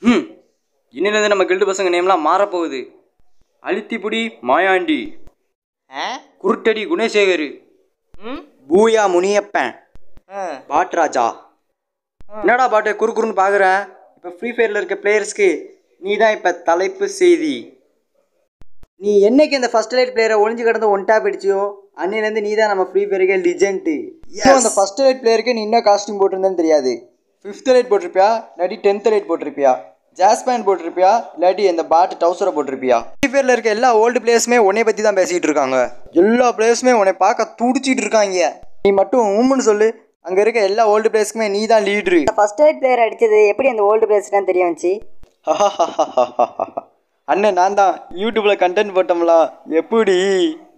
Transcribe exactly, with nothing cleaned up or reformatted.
ம் இன்னிலேருந்து நம்ம கில்டு பசங்க நேம்லாம் மாறப்போகுது. அழுத்திப்புடி மாயாண்டி, குருட்டடி குணசேகர், பூயா முனியப்பன், பாட் ராஜா. என்னடா பாட்டு குறுக்குறுன்னு பார்க்குற? இப்போ ஃப்ரீ ஃபயரில் இருக்க பிளேயர்ஸ்க்கு நீ தான் இப்போ தலைப்பு செய்தி. நீ என்னைக்கு அந்த ஃபர்ஸ்ட் லைட் பிளேயரை ஒளிஞ்சு கிடந்து ஒன் டேப் அடிச்சியோ அன்னிலேருந்து நீ தான் நம்ம ஃப்ரீ ஃபயருக்கு லிஜெண்ட்டு. அந்த ஃபர்ஸ்ட் லைட் பிளேயருக்கு நீ என்ன காஸ்டியூம் போட்டிருந்தேன்னு தெரியாது. ஃபிஃப்த் லைட் போட்டிருப்பியா, இல்லாட்டி டென்த் லைட் போட்டிருப்பியா, ஜாஸ் பேண்ட் போட்டிருப்பியா, இல்லாட்டி இந்த பாட்டு டவுசரை போட்டிருப்பியா. ஃப்ரீ ஃபயரில் இருக்க எல்லா ஓல்டு பிளேயர்ஸுமே உன்னை பற்றி தான் பேசிகிட்டு இருக்காங்க. எல்லா பிளேயர்ஸுமே உன்னை பார்க்க துடிச்சிட்டு இருக்காங்க. நீ மட்டும் உம்முன்னு சொல்லு, அங்கே இருக்க எல்லா ஓல்டு பிளேயர்ஸ்க்குமே நீ தான் லீட்ரு. ஃபர்ஸ்ட் லைட் பிளேயர் அடித்தது எப்படி அந்த ஓல்டு பிளேயர்ஸ்லாம் தெரிய வந்துச்சு? அண்ணன் நான் தான் யூடியூப்பில் கண்டென்ட் போட்டோம்லாம் எப்படி?